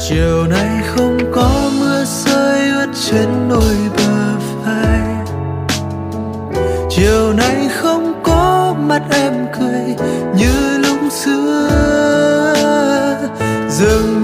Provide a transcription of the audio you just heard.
Chiều nay không có mưa rơi ướt trên đôi bờ vai. Chiều nay không có mắt em cười như lúc xưa. Dường